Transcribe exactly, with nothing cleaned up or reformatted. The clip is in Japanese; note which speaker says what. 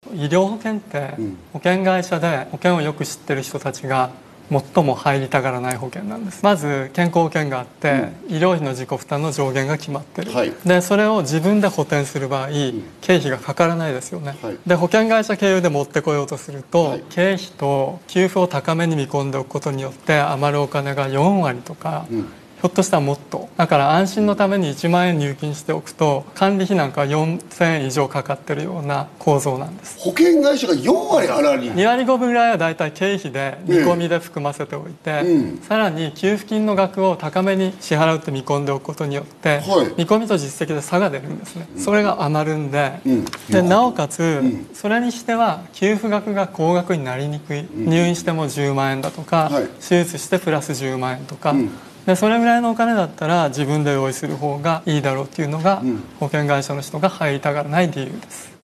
Speaker 1: 医療保険って保険会社で保険をよく知ってる人たちが最も入りたがらない保険なんです。まず健康保険があって、うん、医療費の自己負担の上限が決まってる、はい、でそれを自分で補填する場合、うん、経費がかからないですよね、はい、で保険会社経由で持ってこようとすると、はい、経費と給付を高めに見込んでおくことによって余るお金がよんわりとか、うん、ひょっとしたらもっとだから安心のためにいちまんえん入金しておくと管理費なんかよんせんえん以上かかってるような構造なんです。
Speaker 2: 保険会社がよんわり払い
Speaker 1: にわりごぶぐらいはだいたい経費で見込みで含ませておいて、うん、さらに給付金の額を高めに支払うって見込んでおくことによって、はい、見込みと実績で差が出るんですね、うん、それが余るんで、うん、でなおかつ、うん、それにしては給付額が高額になりにくい、うん、入院してもじゅうまんえんだとか、はい、手術してプラスじゅうまんえんとか、うんでそれぐらいのお金だったら自分で用意する方がいいだろうっていうのが、うん、保険会社の人が入りたがらない理由です。